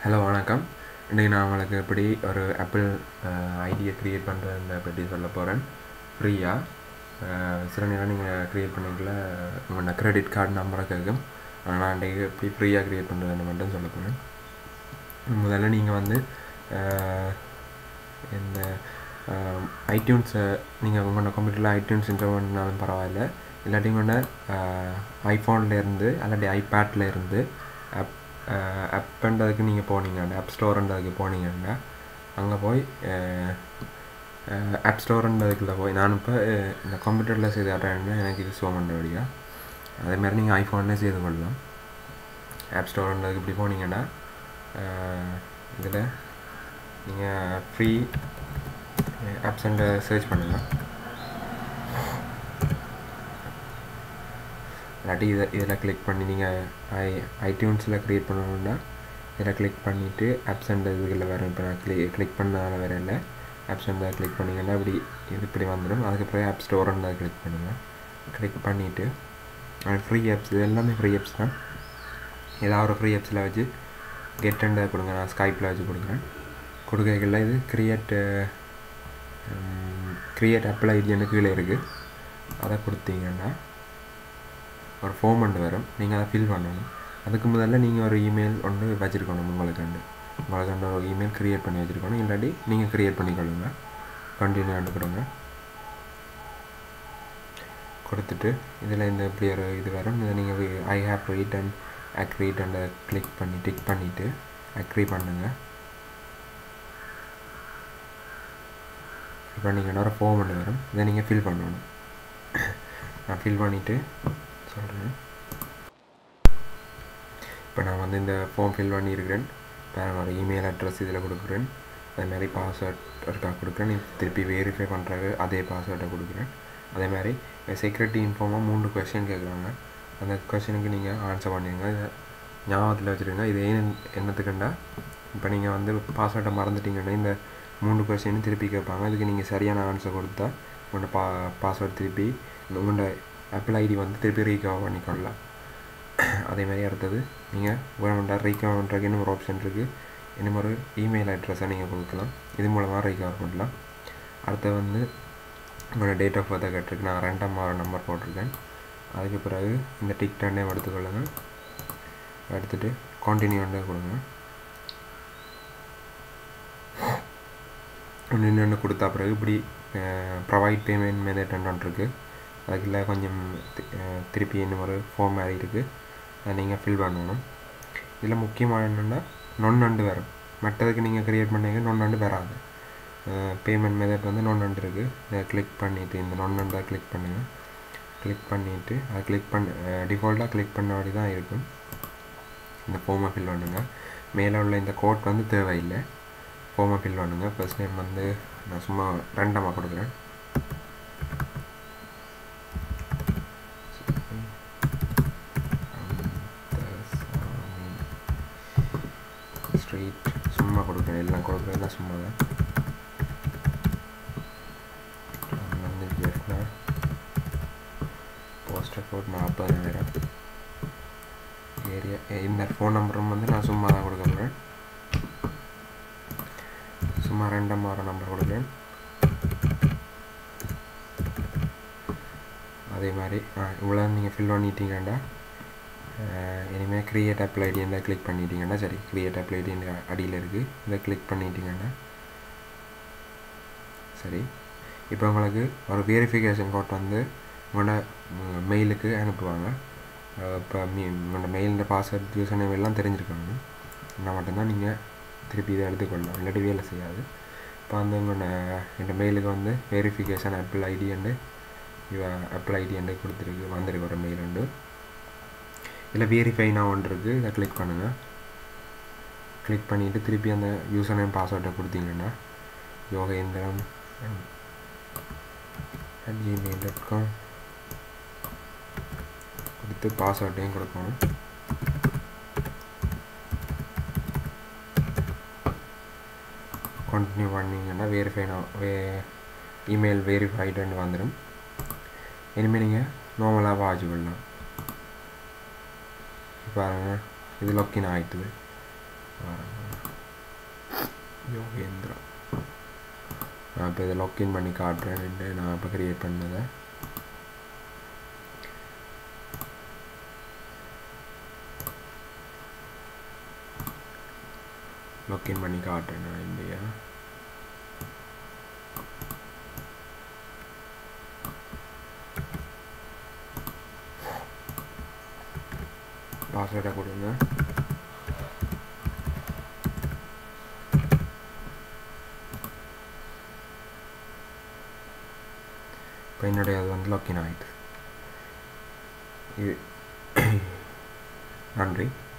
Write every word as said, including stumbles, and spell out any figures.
Hello வணக்கம். இன்றைக்கி நான் உங்களுக்கு எப்படி ஒரு ஆப்பிள் ஐடியை க்ரியேட் பண்ணுறதை பற்றி சொல்ல போகிறேன். ஃப்ரீயாக சில நேரம் நீங்கள் க்ரியேட் பண்ணிக்கல உங்களோட க்ரெடிட் கார்டு நம்பரை கேட்கும். நான் இன்றைக்கி எப்படி ஃப்ரீயாக க்ரியேட் பண்ணுறதுன்னு மட்டும் சொல்ல போகிறேன். முதல்ல நீங்கள் வந்து இந்த ஐடியூன்ஸை நீங்கள் உங்களோட கம்ப்யூட்டரில் ஐடியூன்ஸ் இன்ஸ்டால் பண்ணாலும் பரவாயில்ல, இல்லாட்டி உங்களோட ஐஃபோன்லேருந்து இல்லாட்டி ஐபேட்டில் இருந்து ஆப் ஆப்புன்றதுக்கு நீங்கள் போனீங்கன்னா ஆப் ஸ்டோருன்றதுக்கு போனீங்கன்னா அங்கே போய் ஆப் ஸ்டோருன்றதுக்குள்ளே போய் நான் இப்போ இந்த கம்ப்யூட்டரில் செய்து காட்டுறேன்னா எனக்கு இது ஷோ பண்ணுறபடியா அதேமாதிரி நீங்கள் ஐஃபோன்லேயே செய்து கொள்ளலாம். ஆப் ஸ்டோருன்றதுக்கு இப்படி போனீங்கன்னா இதில் நீங்கள் ஃப்ரீ ஆப்ஸை சர்ச் பண்ணுங்கள். இல்லாட்டி இதை இதில் கிளிக் பண்ணி நீங்கள் ஐ ஐடியூன்ஸில் க்ரியேட் பண்ணணுன்னா இதில் கிளிக் பண்ணிவிட்டு ஆப்ஸ் அண்ட் இதுகளில் வரும். இப்போ நான் கிளி கிளிக் பண்ணால வேறு இல்லை, ஆப்ஸ் அண்ட் கிளிக் பண்ணிங்கன்னா இப்படி இது இப்படி வந்துடும். அதுக்கப்புறம் ஆப் ஸ்டோர்ன்றதை கிளிக் பண்ணுங்கள். கிளிக் பண்ணிவிட்டு ஃப்ரீ ஆப்ஸ், இது எல்லாமே ஃப்ரீ ஆப்ஸ் தான். ஏதாவது ஒரு ஃப்ரீ ஆப்ஸில் வச்சு கெட் அண்டை கொடுங்க. நான் ஸ்கைப்பில் வச்சு கொடுக்குறேன். கொடுக்கல இது க்ரியேட் க்ரியேட் ஆப்பிள் ஐடியான்னு கீழே இருக்குது. அதை கொடுத்தீங்கன்னா ஒரு ஃபார்ம் ஒன்று வரும். நீங்கள் அதை ஃபில் பண்ணணும். அதுக்கு முதல்ல நீங்கள் ஒரு இமெயில் ஒன்று வச்சுருக்கணும். உங்களுக்காண்டு உங்களுக்காண்டு ஒரு இமெயில் க்ரியேட் பண்ணி வச்சுருக்கணும். இல்லாட்டி நீங்கள் க்ரியேட் பண்ணிக்கொள்ளுங்க. கண்டினியூ கொடுங்க. கொடுத்துட்டு இதில் இந்த இப்படி ஒரு இது வரும். இதை நீங்கள் I have read and agreed and click பண்ணி டிக் பண்ணிவிட்டு அக்ரி பண்ணுங்கள். இப்போ நீங்கள் ஒரு ஃபார்ம் ஒன்று வரும். இதை நீங்கள் ஃபில் பண்ணணும். நான் ஃபில் பண்ணிவிட்டு சொல்கிறேன். இப்போ நான் வந்து இந்த ஃபார்ம் ஃபில் பண்ணியிருக்கிறேன். இப்போ நான் ஒரு இமெயில் அட்ரஸ் இதில் கொடுக்குறேன். அதேமாதிரி பாஸ்வேர்ட் ஒருக்காக கொடுக்குறேன். திருப்பி வெரிஃபை பண்ணுறது அதே பாஸ்வேர்டை கொடுக்குறேன். அதேமாதிரி செக்யூரிட்டி இன்ஃபார்மாக மூணு கொஸ்டின் கேட்குறாங்க. அந்த கொஸ்டினுக்கு நீங்கள் ஆன்சர் பண்ணிடுங்க. இதை ஞாபகத்தில் வச்சுருங்க. இது ஏன் என்னத்துக்குண்டா இப்போ நீங்கள் வந்து பாஸ்வேர்டை மறந்துட்டீங்கன்னா இந்த மூணு கொஸ்டினும் திருப்பி கேட்பாங்க. இதுக்கு நீங்கள் சரியான ஆன்சர் கொடுத்தா உங்களோட பா பாஸ்வேர்ட் திருப்பி உங்களோட ஆப்பிள் ஐடி வந்து திருப்பி ரீகவர் பண்ணிக்கொள்ளலாம். அதேமாதிரி அடுத்தது நீங்கள் வேணுமெண்டா ரீகவர் பண்ணுறதுக்கு இன்னும் ஒரு ஆப்ஷன் இருக்குது. இன்னும் ஒரு இமெயில் அட்ரஸை நீங்கள் கொடுக்கலாம். இது மூலமாக ரீகவர் பண்ணலாம். அடுத்தது வந்து உங்களோட டேட் ஆஃப் பர்த்தை கேட்டிருக்கு. நான் ரெண்டாம் மாத நம்பர் போட்டிருக்கேன். அதுக்கு பிறகு இந்த டிக் டன்னே எடுத்துக்கொள்ளுங்க. எடுத்துகிட்டு கண்டினியூண்டே கொடுங்க. ஒன்று இன்னொன்று கொடுத்தா பிறகு இப்படி ப்ரொவைட் பேமெண்ட் மெத்தட் ஒன்று இருக்குது. அதுக்குள்ள கொஞ்சம் திருப்பி இன்னும் ஒரு ஃபார்ம் மாதிரி இருக்குது. அதை நீங்கள் ஃபில் பண்ணணும். இதில் முக்கியமான என்னென்னா நொன்னண்டு வரும். மற்றதுக்கு நீங்கள் க்ரியேட் பண்ணிங்க நொன்னண்டு வராது. பேமெண்ட் மெத்தட் வந்து நொன்னண்டு இருக்குது. இதை கிளிக் பண்ணிவிட்டு இந்த நொன்னண்டை கிளிக் பண்ணுங்கள். கிளிக் பண்ணிவிட்டு அதை கிளிக் பண்ண டிஃபால்ட்டாக கிளிக் பண்ண மாதிரி தான் இருக்கும். இந்த ஃபார்மை ஃபில் பண்ணுங்கள். மேலே உள்ள இந்த கோட் வந்து தேவையில்லை. ஃபார்மை ஃபில் பண்ணுங்கள். ஃபர்ஸ்ட் நேம் வந்து நான் சும்மா ரெண்டமாக கொடுக்குறேன். ஸ்ட்ரீட் சும்மா கொடுக்குறேன். எல்லாம் கொடுக்குறேன் தான் சும்மா தான். வந்து ஜெஃப்னா போஸ்டர் கோட் நாற்பதாயிரம் ஏரியா. இந்த ஃபோன் நம்பரும் வந்து நான் சும்மா தான் கொடுக்குறேன். சும்மா ரெண்டாம் ஆறு நம்பர் கொடுக்குறேன். அதே மாதிரி இவ்வளோ நீங்கள் ஃபில் பண்ணிட்டீங்கன்னா இனிமேல் க்ரியேட் ஆப்பிள் ஐடி இருந்தால் கிளிக் பண்ணிட்டீங்கன்னா சரி. க்ரியேட் ஆப்பிள் ஐடி அடியில் இருக்குது. இதை கிளிக் பண்ணிட்டீங்கன்னா சரி. இப்போ உங்களுக்கு ஒரு வெரிஃபிகேஷன் கோட் வந்து உங்களோட மெயிலுக்கு அனுப்புவாங்க. இப்போ மீ உங்களோட மெயிலில் பாஸ்வேர்ட் யூஸ் நேம் எல்லாம் தெரிஞ்சுருக்காங்க. நான் மட்டும்தான் நீங்கள் திருப்பி இதை எடுத்துக்கொள்ளலாம். இல்லாட்டி வேலை செய்யாது. இப்போ வந்து உங்களோட இந்த மெயிலுக்கு வந்து வெரிஃபிகேஷன் ஆப்பிள் ஐடி அண்டு இவ ஆப்பிள் ஐடி அண்டு கொடுத்துருக்கு வந்துருக்கு ஒரு மெயில் உண்டு. இதில் வெரிஃபைனா ஒன்று இருக்குது. இதை கிளிக் பண்ணுங்கள். கிளிக் பண்ணிவிட்டு திருப்பி அந்த யூசர் நேம் பாஸ்வேர்டை கொடுத்தீங்கன்னா Yogendram at Gmail dot com கொடுத்து பாஸ்வேர்டையும் கொடுக்கணும். கண்டினியூ பண்ணிங்கன்னா வெரிஃபைனா வே இமெயில் வெரிஃபைடுன்னு வந்துடும். இனிமேல் நீங்கள் நார்மலாக வாட்ச் பண்ணலாம். பாருங்கள் இது லொக்கின் ஆகிட்டுது. பாருங்கள் யோகேந்திரா. நான் இப்போ இதை லாக்இன் பண்ணி காட்டுறேன்ட்டு நான் இப்போ க்ரியேட் பண்ணதை. லாக்இன் பண்ணி காட்டுறேன் நான் இல்லையா. பாஸ்வேர்டை கொடுங்க. இப்போ என்னுடைய அது வந்து லாக்இன் ஆகிட்டு. இது நன்றி.